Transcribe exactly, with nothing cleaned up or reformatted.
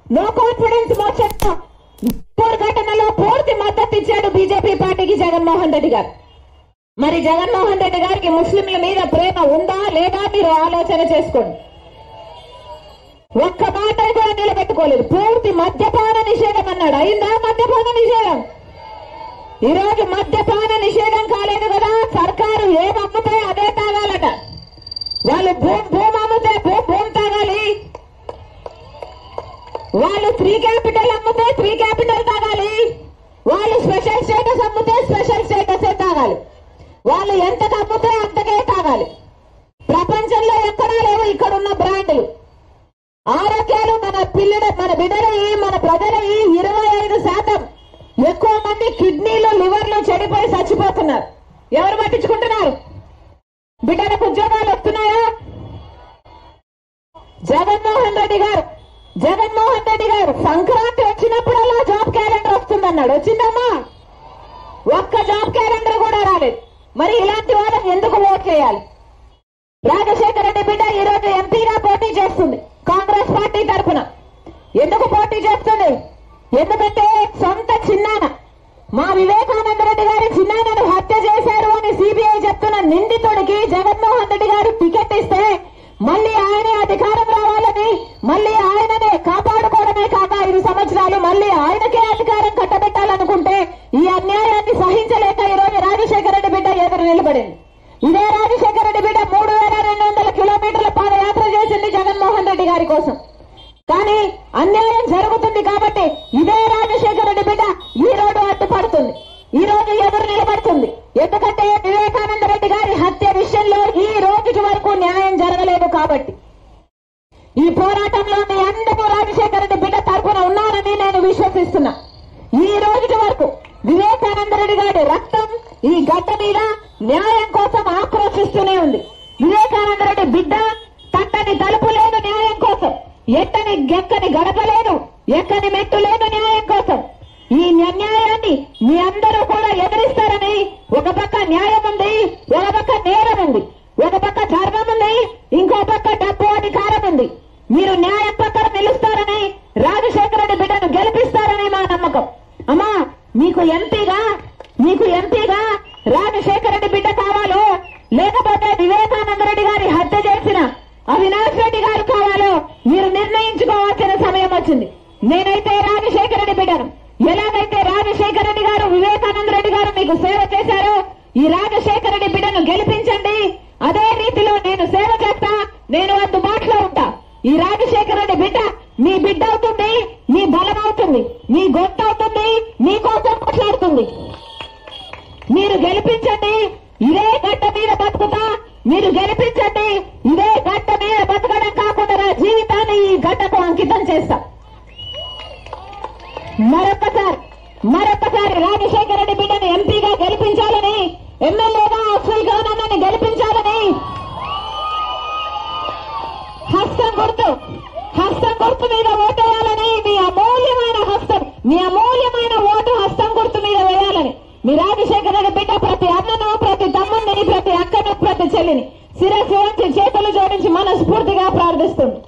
No confidence motion ఘటనలో పూర్తి మద్దతు ఇచ్చాడు బీజేపీ పార్టీకి జగన్మోహన్ రెడ్డి గారు. మరి జగన్మోహన్ రెడ్డి గారికి ముస్లింల మీద ప్రేమ ఉందా లేదా మీరు ఆలోచన చేసుకోండి. ఒక్క మాట కూడా నిలబెట్టుకోలేదు. పూర్తి మద్యపాన నిషేధం అన్నాడు. అయిందా మద్యపాన నిషేధం? ఈ రోజు మద్యపాన నిషేధం కాలేదు కదా. సర్కారు ఏం అమ్ముతే అదే తాగాలట. వాళ్ళు భూమి భూమి అమ్ముతే భూమి భూమి తాగాలి. వాళ్ళు త్రీ క్యాపిటల్ అమ్ముతే త్రీ క్యాపిటల్ తాగాలి. వాళ్ళు స్పెషల్ స్టేటస్ అమ్ముతే స్పెషల్ స్టేటస్ తాగాలి. వాళ్ళు ఎంత అమ్ముతే అంతకే తాగాలి. ప్రపంచంలో ఎక్కడా లేవు ఇక్కడున్న బ్రాండ్లు. ఆరోగ్యాలు మన పిల్లల మన బిడ్డలవి మన ప్రజలవి ఇరవై ఐదు శాతం ఎక్కువ మంది కిడ్నీలు లివర్లు చెడిపోయి చచ్చిపోతున్నారు. ఎవరు పట్టించుకుంటున్నారు? బిడ్డలకు ఉద్యోగాలు వస్తున్నాయా? జగన్మోహన్ రెడ్డి గారు జగన్మోహన్ రెడ్డి గారు సంక్రాంతి వచ్చినప్పుడల్లా జాబ్ క్యాలెండర్ వస్తుందన్నాడు. వచ్చిందమ్మా? ఒక్క జాబ్ క్యాలెండర్ కూడా రాలేదు. మరి ఇలాంటి వాళ్ళని ఎందుకు ఓట్ చేయాలి? రాజశేఖర రెడ్డి బిడ్డ ఈ రోజు ఎంపీగా పోటీ చేస్తుంది కాంగ్రెస్ పార్టీ తరఫున. ఎందుకు పోటీ చేస్తుంది? ఎందుకంటే సొంత చిన్నాన మా వివేకానంద రెడ్డి గారి చిన్నానను హత్య చేశారు అని సిబిఐ చెప్తున్న నిందితుడికి జగన్మోహన్ రెడ్డి గారు టికెట్ ఇస్తే మళ్ళీ ఆయనే అధికారం రావాలని, మళ్ళీ ఆయననే కాపాడుకోవడమే కాక ఐదు సంవత్సరాలు మళ్ళీ ఆయనకే అధికారం కట్టబెట్టాలనుకుంటే ఈ అన్యాయాన్ని సహించలేక ఈ రోజు రాజశేఖర రెడ్డి బిడ్డ ఎదురు నిలబడింది. ఇదే రాజశేఖర రెడ్డి బిడ్డ మూడు వేల రెండు వందల కిలోమీటర్ల పాదయాత్ర చేసింది జగన్మోహన్ రెడ్డి గారి కోసం. కానీ అన్యాయం జరుగుతుంది కాబట్టి ఇదే రాజశేఖర రెడ్డి బిడ్డ ఈ రోజు అడ్డుపడుతుంది, ఈ రోజు ఎదురు నిలబడుతుంది. ఎందుకంటే వివేకానంద రెడ్డి గారి హత్య విషయంలో ఈ రోజు వరకు న్యాయం జరగలేదు కాబట్టి. ఈ పోరాటంలో మీ అందరూ రాజశేఖర రెడ్డి బిడ్డ తరఫున ఉన్నారని నేను విశ్వసిస్తున్నా. ఈ రోజు వరకు వివేకానంద రెడ్డి గారి రక్తం ఈ గడ్డ మీద న్యాయం కోసం ఆక్రోశిస్తూనే ఉంది. వివేకానంద రెడ్డి బిడ్డ తట్టని తలుపు లేదు న్యాయం కోసం, ఎట్టని గెక్కని గడప లేదు, ఎక్కని మెట్టు లేదు న్యాయం కోసం. ఈ అన్యాయాన్ని మీ అందరూ కూడా ఎదిరిస్తారని ఒక పక్క న్యాయం ఉంది, ఒక పక్క నేరం ఉంది, ఒక పక్క ధర్మం ఉంది, ఇంకో పక్క డబ్బు అధికారం ఉంది. మీరు న్యాయం పక్కన నిలుస్తారని రాజశేఖర రెడ్డి బిడ్డను గెలిపిస్తారని మా నమ్మకం. అమ్మా మీకు ఎంపీగా మీకు ఎంపీగా రాజశేఖర రెడ్డి బిడ్డ కావాలో లేకపోతే వివేకానంద రెడ్డి గారి హత్య చేసిన అవినాష్ రెడ్డి గారు కావాలో మీరు నిర్ణయించుకోవాల్సిన సమయం వచ్చింది. నేనైతే రాజశేఖర రెడ్డి బిడ్డను, ఎలాగైతే రాజశేఖర రెడ్డి గారు వివేకానంద రెడ్డి గారు మీకు సేవ చేశారో ఈ రాజశేఖర రెడ్డి బిడ్డను గెలిపించండి. అదే రీతిలో నేను సేవ చేస్తా, నేను అందుబాటులో ఉంటా. ఈ రాజశేఖర రెడ్డి బిడ్డ మీ బిడ్డ అవుతుంది, మీ బలం అవుతుంది, మీ గొంతు అవుతుంది, మీకోసం మాట్లాడుతుంది. మీరు గెలిపించండి, ఇదే గడ్డ మీద బతుకుతా. మీరు గెలిపించండి, ఇదే గడ్డ మీద బతకడం కాకుండా నా జీవితాన్ని ఈ గడ్డకు అంకితం చేస్తా. మరొకసారి మరొకసారి రాజశేఖర రెడ్డి బిడ్డను ఎంపీగా గెలిపించాలని, ఎమ్మెల్యేగా అఫ్జల్ ఖాన్ గెలిపించాలని హస్తం గుర్తు హస్తం గుర్తు మీద ఓటేయాలని, మీ అమూల్యమైన హస్తం మీ అమూల్యమైన ఓటు హస్తం గుర్తు మీద వేయాలని మీ రాజశేఖర రెడ్డి బిడ్డ ప్రతి అన్నను, ప్రతి తమ్ముడిని, ప్రతి అక్కను, ప్రతి చెల్లిని శిరస్సు వంచి చేతులు జోడించి మనస్ఫూర్తిగా ప్రార్థిస్తుంది.